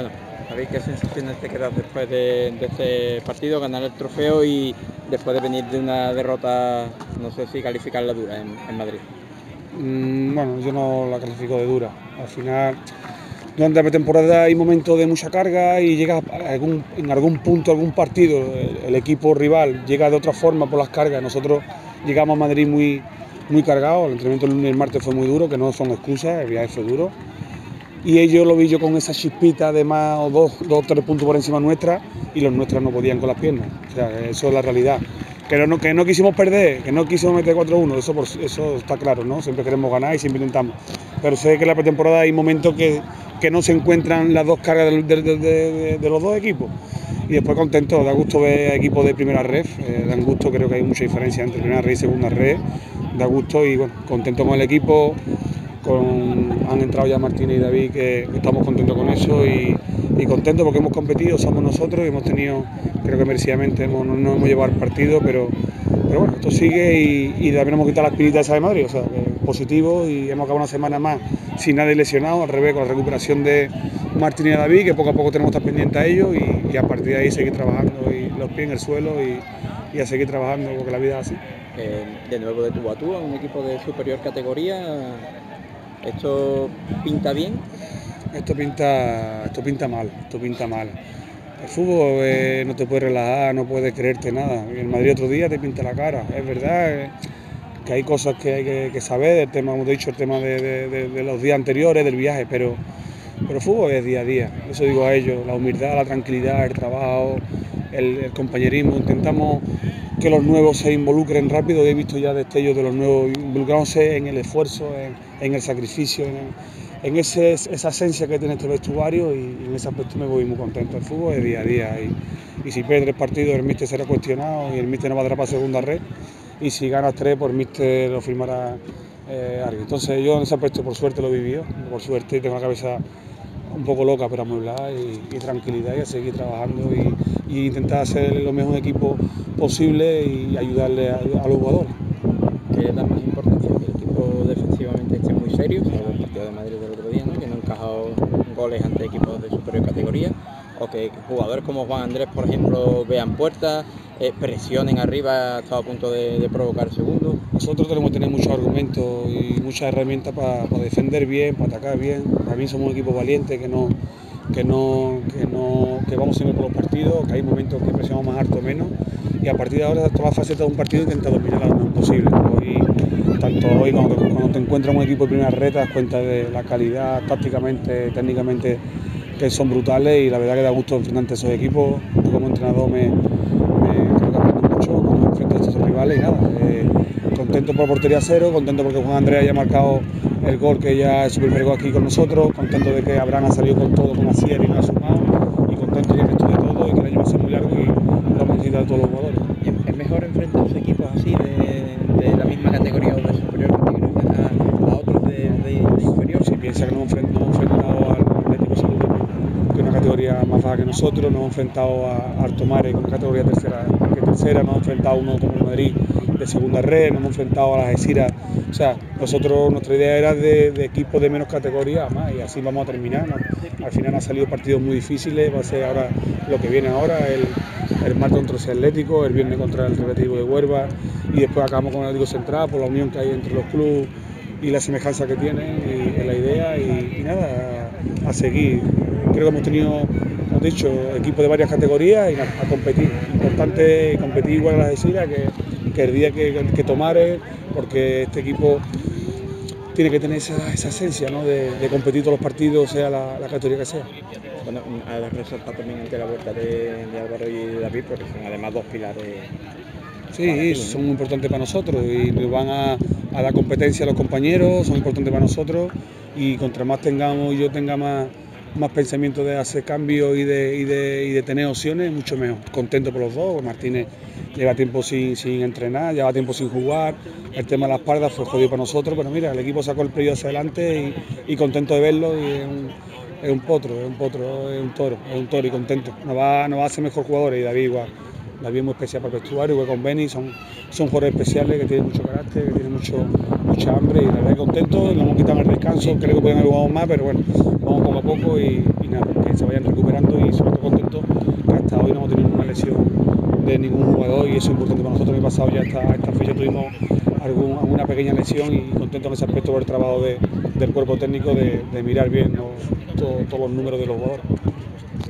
Bueno, David, ¿qué sensaciones te quedas después de este partido, ganar el trofeo y después de venir de una derrota, no sé si calificarla dura en Madrid? Bueno, yo no la califico de dura. Al final, durante la pretemporada hay momentos de mucha carga y llega en algún punto, algún partido, el equipo rival llega de otra forma por las cargas. Nosotros llegamos a Madrid muy cargados, el entrenamiento el lunes y el martes fue muy duro, que no son excusas, el viaje fue duro. Y ellos lo vi yo con esa chispita de más o dos o tres puntos por encima nuestra y los nuestros no podían con las piernas. O sea, eso es la realidad. Que no quisimos perder, que no quisimos meter 4-1, eso está claro, ¿no? Siempre queremos ganar y siempre intentamos. Pero sé que en la pretemporada hay momentos que no se encuentran las dos cargas de los dos equipos. Y después contento, da gusto ver equipos de primera red, dan gusto, creo que hay mucha diferencia entre primera red y segunda red, da gusto y bueno, contento con el equipo. Han entrado ya Martínez y David, que estamos contentos con eso y contentos porque hemos competido, somos nosotros y hemos tenido, creo que merecidamente no hemos llevado el partido, pero bueno, esto sigue y también hemos quitado la espinita esa de Madrid, o sea, positivo, y hemos acabado una semana más sin nadie lesionado, al revés, con la recuperación de Martínez y David, que poco a poco tenemos que estar pendientes a ellos y a partir de ahí seguir trabajando y los pies en el suelo y a seguir trabajando porque la vida es así. De nuevo de tú a tú, a un equipo de superior categoría, ¿esto pinta bien? Esto pinta mal. El fútbol no te puede relajar, no puedes creerte nada. El Madrid otro día te pinta la cara. Es verdad que hay cosas que hay que saber, el tema, como te he dicho, el tema de los días anteriores, del viaje, pero el fútbol es día a día. Eso digo a ellos, la humildad, la tranquilidad, el trabajo, el compañerismo. Intentamos que los nuevos se involucren rápido. He visto ya destellos de los nuevos involucrándose en el esfuerzo, en el sacrificio, en esa esencia que tiene este vestuario, y en ese aspecto me voy muy contento. El fútbol es día a día y si pierdes 3 partidos el míster será cuestionado y el míster no va a dar para segunda red, y si ganas 3 pues el míster lo firmará alguien. Entonces yo en ese aspecto por suerte lo he vivido, por suerte tengo la cabeza un poco loca pero amueblada y tranquilidad, y a seguir trabajando y intentar hacer lo mejor equipo posible y ayudarle a los jugadores. ¿Qué le da más importancia? Que el equipo defensivamente esté muy serio, salvo el partido de Madrid del otro día, ¿no? Que no ha encajado goles ante equipos de superior categoría, o que jugadores como Juan Andrés, por ejemplo, vean puertas, presionen arriba, ha estado a punto de provocar el segundo. Nosotros tenemos que tener muchos argumentos y muchas herramientas para defender bien, para atacar bien. También somos un equipo valiente que vamos siempre por los partidos, que hay momentos que presionamos más alto o menos, y a partir de ahora todas las facetas de un partido intenta dominar lo mejor posible. Hoy cuando te encuentras un equipo de primera red te das cuenta de la calidad tácticamente, técnicamente, que son brutales, y la verdad que da gusto enfrentarte a esos equipos. Yo como entrenador creo que aprendo mucho cuando me enfrento a estos rivales y nada. Contento por portería cero, contento porque Juan Andrés haya marcado el gol, que ya es su primer gol aquí con nosotros, contento de que Abraham ha salido con todo, con Asier y no ha sumado, y contento de esto de todo y que el año va a ser muy largo y lo vamos a necesitar a todos los jugadores. ¿Es mejor enfrentarse a equipos así de la misma categoría o de superior categoría a otros de inferior? Si piensa que nos hemos enfrentado al Atlético Salud, que es una categoría más baja que nosotros, nos hemos enfrentado a Artomare, que es una categoría tercera, nos hemos enfrentado a uno como el Madrid de segunda red, nos hemos enfrentado a las Algeciras. O sea, nuestra idea era de equipos de menos categoría más, y así vamos a terminar, ¿no? Al final han salido partidos muy difíciles, va a ser ahora lo que viene ahora, el martes contra el Atlético, el viernes contra el Recreativo de Huelva, y después acabamos con el Atlético Central por la unión que hay entre los clubes y la semejanza que tienen, y la idea, y nada, a seguir. Creo que hemos tenido, como he dicho, equipos de varias categorías y a competir. Importante competir igual a las Algeciras que el día que tomare, porque este equipo tiene que tener esa esencia, ¿no? de competir todos los partidos, sea la categoría que sea. Bueno, ha resaltado también ante la vuelta de Álvaro y David, porque son además dos pilares. Sí, son muy importantes para nosotros y nos van a dar competencia a los compañeros, son importantes para nosotros, y contra más yo tenga más pensamiento de hacer cambios y de tener opciones, mucho mejor. Contento por los dos. Martínez lleva tiempo sin entrenar, lleva tiempo sin jugar, el tema de la espalda fue jodido para nosotros, pero mira, el equipo sacó el periodo hacia adelante y contento de verlo, y es un toro y contento. Nos va a hacer mejor jugadores, y David igual. David es muy especial para el vestuario, igual con Beni, son jugadores especiales que tienen mucho carácter, que tienen mucha hambre, y la verdad que contento. Nos hemos quitado el descanso, creo que pueden haber jugado más, pero bueno, vamos poco a poco y nada. se vayan recuperando y sobre todo contento que hasta hoy no hemos tenido una lesión de ningún jugador y eso es importante para nosotros. El pasado ya esta fecha tuvimos alguna pequeña lesión y contento en ese aspecto por el trabajo del cuerpo técnico de mirar bien todos los números de los jugadores.